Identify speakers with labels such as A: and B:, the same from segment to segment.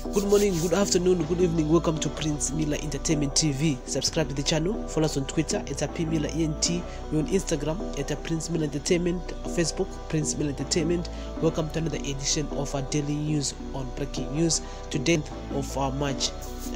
A: Good morning, good afternoon, good evening. Welcome to Prince Miller Entertainment TV. Subscribe to the channel. Follow us on Twitter at @PMillerENT. We're on Instagram at Prince Miller Entertainment. Facebook Prince Miller Entertainment. Welcome to another edition of our daily news on breaking news. Today of March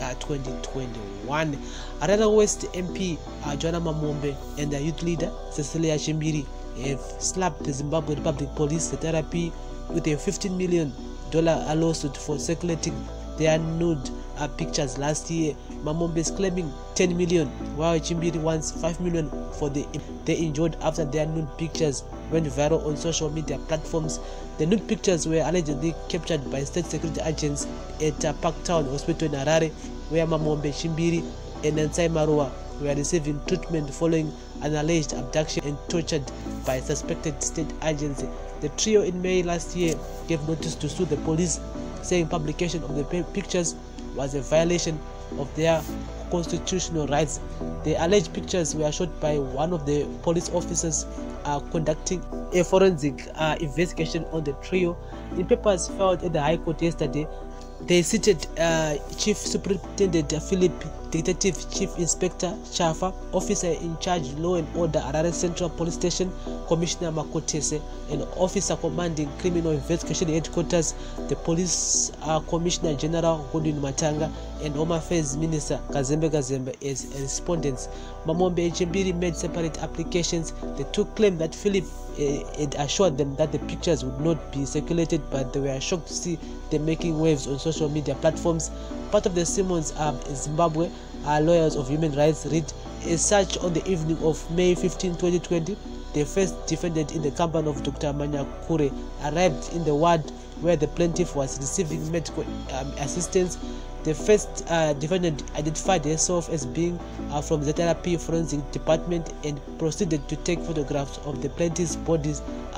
A: 2021. Harare West MP Joanna Mamombe and the youth leader Cecilia Chimbiri have slapped the Zimbabwe Republic Police ZRP with a $15 million lawsuit for circulating their nude pictures last year. Mamombe is claiming 10 million, while Chimbiri wants 5 million for they enjoyed after their nude pictures went viral on social media platforms. The nude pictures were allegedly captured by state security agents at Parktown Hospital in Harare, where Mamombe, Chimbiri, and Nansai Marua were receiving treatment following an alleged abduction and tortured by suspected state agency. The trio in May last year gave notice to sue the police, saying publication of the pictures was a violation of their constitutional rights. The alleged pictures were shot by one of the police officers conducting a forensic investigation on the trio. In papers filed at the High Court yesterday, they cited Chief Superintendent Philip, Detective Chief Inspector Chafa, Officer in Charge Law and Order Harare Central Police Station, Commissioner Makotese, and Officer Commanding Criminal Investigation Headquarters, the Police Commissioner General Godwin Matanga, and Home Affairs Minister Kazembe as respondents. Mamombe and Chimbiri made separate applications. The two claimed that Philip had assured them that the pictures would not be circulated, but they were shocked to see them making waves on social media platforms. Part of the Simmons Zimbabwe lawyers of human rights read as such on the evening of May 15, 2020. The first defendant in the company of Dr. Manyakure arrived in the ward where the plaintiff was receiving medical assistance. The first defendant identified herself as being from the therapy forensic department and proceeded to take photographs of the plaintiff's bodies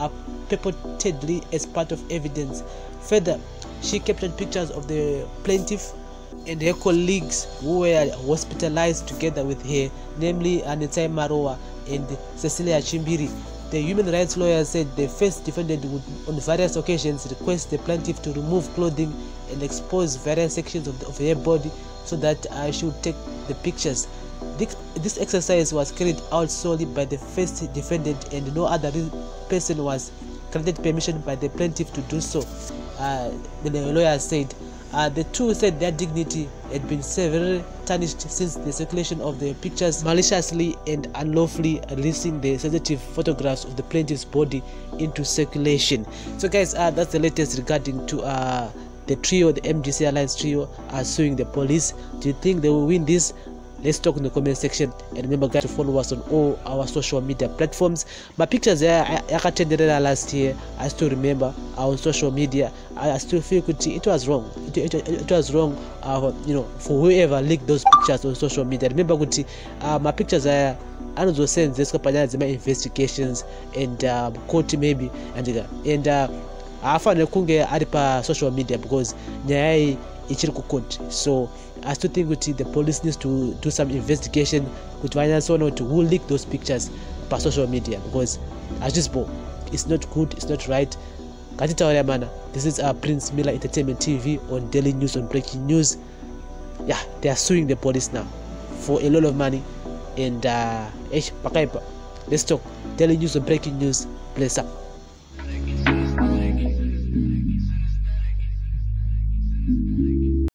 A: purportedly as part of evidence. Further, she captured pictures of the plaintiff and her colleagues who were hospitalized together with her, namely Nansai Marua and Cecilia Chimbiri. The human rights lawyer said the first defendant would on various occasions request the plaintiff to remove clothing and expose various sections of her body so that she would take the pictures. This exercise was carried out solely by the first defendant, and no other person was granted permission by the plaintiff to do so, the lawyer said. The two said their dignity had been severely tarnished since the circulation of the pictures maliciously and unlawfully releasing the sensitive photographs of the plaintiff's body into circulation. So guys, that's the latest regarding to the trio, the MDC Alliance trio are suing the police. Do you think they will win this? Let's talk in the comment section, and remember guys to follow us on all our social media platforms. My pictures there I last year, I still remember on social media. I still feel it was wrong. It was wrong, for whoever leaked those pictures on social media. Remember my pictures are another sense this my investigations and court maybe and I found kunge aripa social media because nyai ichiri court. So I still think the police needs to do some investigation with finance or not to who leaked those pictures per social media, because as this ball, it's not good, it's not right. This is Prince Miller Entertainment TV on daily news on breaking news. Yeah, they are suing the police now for a lot of money. And let's talk daily news on breaking news. Bless up.